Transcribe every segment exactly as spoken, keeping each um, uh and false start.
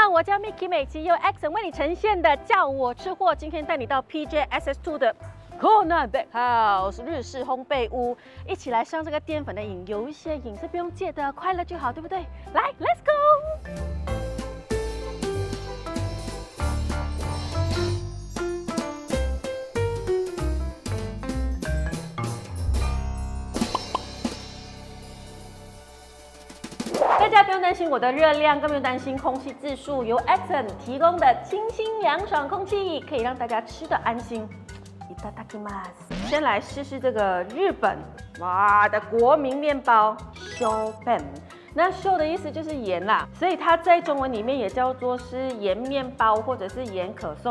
好，我叫 Miki 美琪，由 Accent 为你呈现的叫我吃货。今天带你到 P J S S 二的 Conan Bakehouse 日式烘焙屋，一起来上这个淀粉的瘾。有一些瘾是不用戒的，快乐就好，对不对？来 ，Let's go！ 大家不用担心我的热量，更不用担心空气质数。由 Accent 提供的清新凉爽空气，可以让大家吃得安心。いただきます。先来试试这个日本哇的国民面包 Shoben。那 Sho 的意思就是盐啦，所以它在中文里面也叫做是盐面包或者是盐可颂。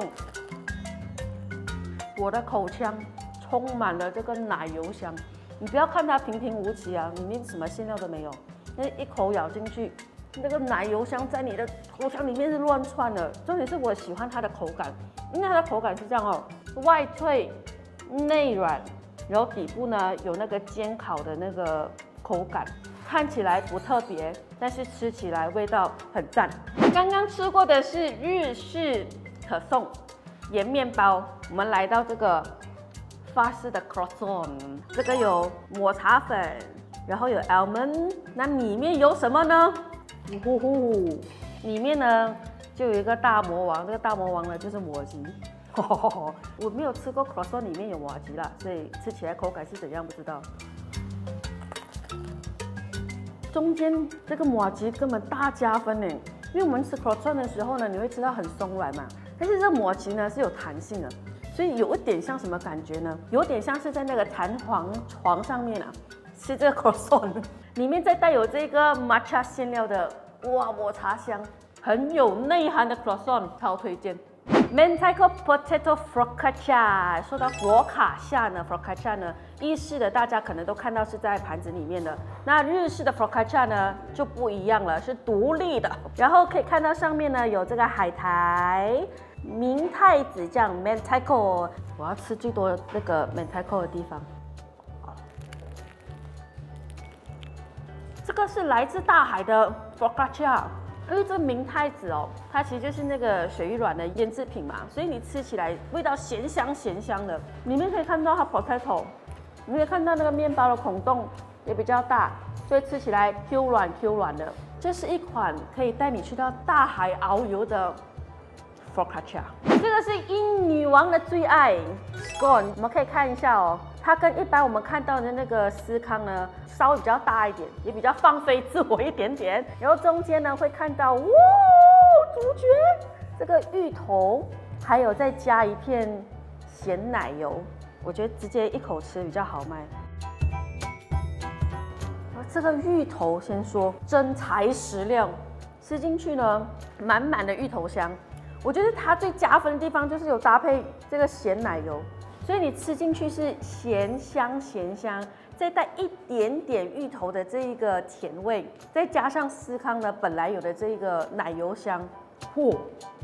我的口腔充满了这个奶油香，你不要看它平平无奇啊，里面什么馅料都没有。 那一口咬进去，那个奶油香在你的口腔里面是乱窜的。重点是我喜欢它的口感，因为它的口感是这样哦，外脆内软，然后底部呢有那个煎烤的那个口感，看起来不特别，但是吃起来味道很赞。刚刚吃过的是日式可颂盐面包，我们来到这个法式的 croissant， 这个有抹茶粉。 然后有 almond， 那里面有什么呢？呼呼，里面呢就有一个大魔王，这个大魔王呢就是抹吉。我没有吃过 croissant 里面有抹吉啦，所以吃起来口感是怎样不知道。中间这个抹吉根本大加分呢，因为我们吃 croissant 的时候呢，你会吃到很松软嘛，但是这抹吉呢是有弹性的，所以有一点像什么感觉呢？有点像是在那个弹簧床上面啊。 吃这个 croissant， 里面再带有这个 matcha 馅料的，哇，抹茶香，很有内涵的 croissant， 超推荐。Mentaiko potato focaccia， 说到佛卡夏呢 ，focaccia 呢，意式的大家可能都看到是在盘子里面的，那日式的 focaccia 呢就不一样了，是独立的。然后可以看到上面呢有这个海苔、明太子酱 Mentaiko， 我要吃最多的那个 Mentaiko 的地方。 这个是来自大海的 focaccia， 因为这明太子哦，它其实就是那个水鱼卵的腌制品嘛，所以你吃起来味道咸香咸香的。里面可以看到它 potato， 你可以看到那个面包的孔洞也比较大，所以吃起来 Q 软 Q 软的。这是一款可以带你去到大海遨游的 focaccia。这个是英女王的最爱 scone， 我们可以看一下哦。 它跟一般我们看到的那个司康呢，稍微比较大一点，也比较放飞自我一点点。然后中间呢会看到，哇，主角这个芋头，还有再加一片咸奶油，我觉得直接一口吃比较好卖。这个芋头先说真材实料，吃进去呢满满的芋头香。我觉得它最加分的地方就是有搭配这个咸奶油。 所以你吃进去是咸香咸香，再带一点点芋头的这一个甜味，再加上司康呢本来有的这个奶油香，嚯！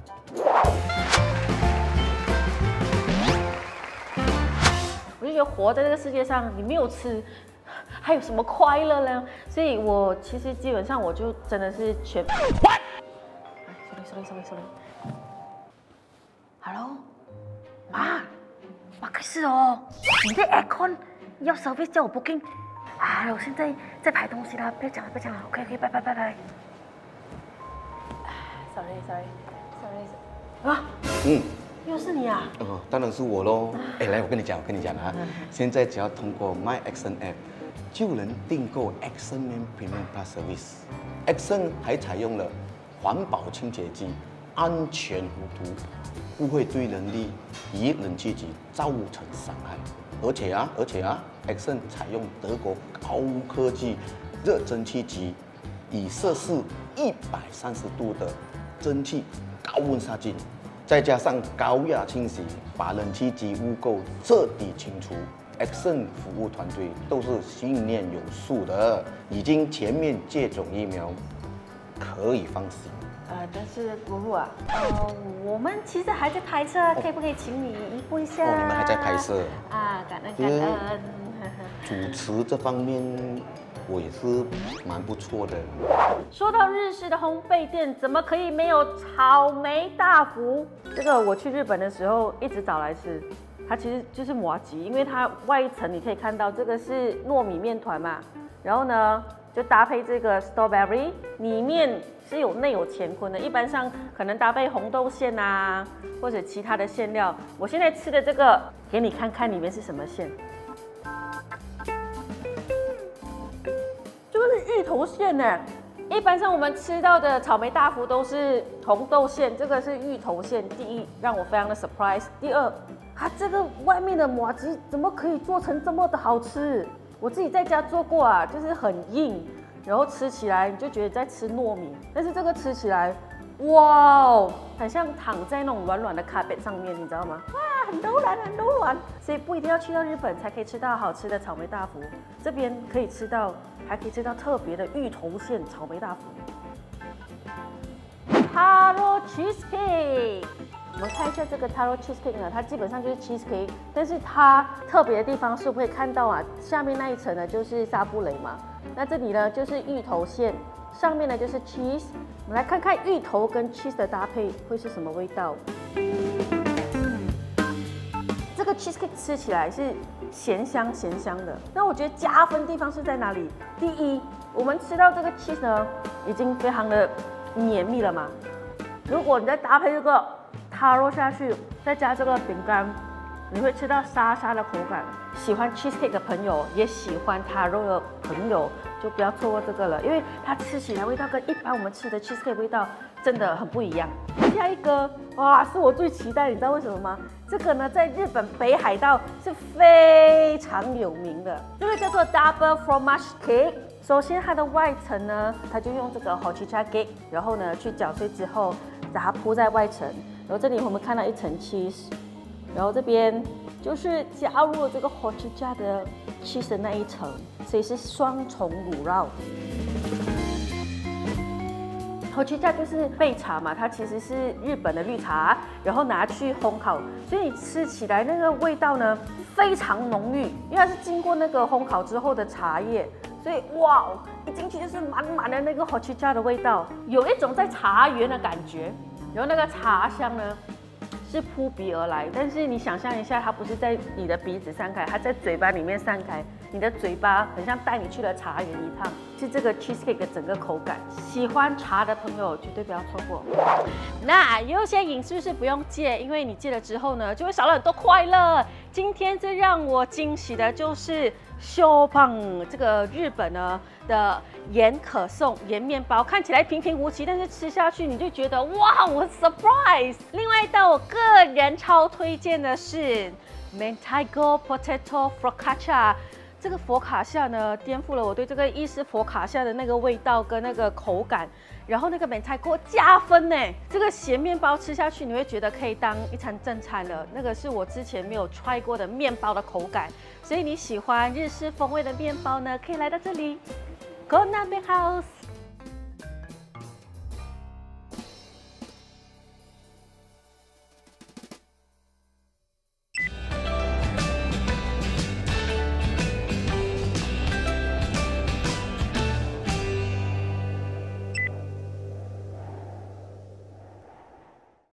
我就觉得活在这个世界上，你没有吃，还有什么快乐呢？所以我其实基本上我就真的是全。What？ Sorry sorry sorry sorry。Hello， 妈。 不好意思哦，你的 aircon 要 service 叫我 booking 啊！我现在在排东西啦，不要讲了，不要讲了 ，OK OK， 拜拜拜拜。Sorry Sorry Sorry 啊，嗯，又是你啊？ 哦，当然是我喽。哎，来，我跟你讲，我跟你讲啊，现在只要通过 My Accent App 就能订购 Accent Man Premium Plus Service。Accent 还采用了环保清洁机，安全无毒。 不会对人力与冷气机造成伤害，而且啊，而且啊 ，Accent 采用德国高科技热蒸汽机，以摄氏一百三十度的蒸汽高温杀菌，再加上高压清洗，把冷气机污垢彻底清除。Accent 服务团队都是信念有素的，已经全面接种疫苗，可以放心。 呃，但是露露啊，呃，我们其实还在拍摄，可以不可以请你移步一下？ 哦，你们还在拍摄啊，感恩感恩。 主持这方面我也是蛮不错的。 说到日式的烘焙店，怎么可以没有草莓大福？这个我去日本的时候一直找来吃，它其实就是麻糬，因为它外一层你可以看到这个是糯米面团嘛，然后呢就搭配这个 strawberry， 里面是有内有乾坤的，一般上可能搭配红豆馅啊，或者其他的馅料。我现在吃的这个，给你看看里面是什么馅。这个是芋头馅呢。一般上我们吃到的草莓大福都是红豆馅，这个是芋头馅。第一，让我非常的 surprise。第二，它这个外面的麻糬怎么可以做成这么的好吃？我自己在家做过啊，就是很硬，然后吃起来你就觉得在吃糯米，但是这个吃起来，哇哦，很像躺在那种软软的卡 a 上面，你知道吗？哇，很柔软，很柔软。所以不一定要去到日本才可以吃到好吃的草莓大福，这边可以吃到，还可以吃到特别的芋头馅草莓大福。Taro cheesecake。我们看一下这个 Taro cheesecake 呢，它基本上就是 cheesecake， 但是它特别的地方是会看到啊，下面那一层呢就是沙布雷嘛，那这里呢就是芋头馅，上面呢就是 cheese。我们来看看芋头跟 cheese 的搭配会是什么味道。这个 cheesecake 吃起来是咸香咸香的，那我觉得加分地方是在哪里？第一，我们吃到这个 cheese 呢，已经非常的绵密了嘛，如果你再搭配这个Taro下去，再加这个饼干，你会吃到沙沙的口感。喜欢 cheesecake 的朋友，也喜欢 Taro 的朋友，就不要错过这个了，因为它吃起来味道跟一般我们吃的 cheesecake 味道真的很不一样。下一个，哇，是我最期待，你知道为什么吗？这个呢，在日本北海道是非常有名的，这个叫做 Double Fromage Cake。首先它的外层呢，它就用这个 Hojicha cake， 然后呢去搅碎之后，把它铺在外层。然后这里我们看到一层 cheese， 然后这边就是加入了这个 hojicha 的 cheese 的那一层，所以是双重乳酪。hojicha 就是焙茶嘛，它其实是日本的绿茶，然后拿去烘烤，所以你吃起来那个味道呢非常浓郁，因为它是经过那个烘烤之后的茶叶，所以哇，一进去就是满满的那个 hojicha 的味道，有一种在茶园的感觉。然后那个茶香呢，是扑鼻而来，但是你想象一下，它不是在你的鼻子散开，它在嘴巴里面散开，你的嘴巴很像带你去了茶园一趟。是这个 cheesecake 的整个口感，喜欢茶的朋友绝对不要错过。那有些瘾是不是不用戒？因为你戒了之后呢，就会少了很多快乐。今天最让我惊喜的就是修胖这个日本呢的盐可颂盐面包，看起来平平无奇，但是吃下去你就觉得哇，我 surprise！ 另外一道我个人超推荐的是 Mentaiko Potato Focaccia。这个佛卡夏呢，颠覆了我对这个意式佛卡夏的那个味道跟那个口感，然后那个明太锅加分呢。这个咸面包吃下去，你会觉得可以当一餐正餐了。那个是我之前没有 try 过的面包的口感，所以你喜欢日式风味的面包呢，可以来到这里 Konabe House。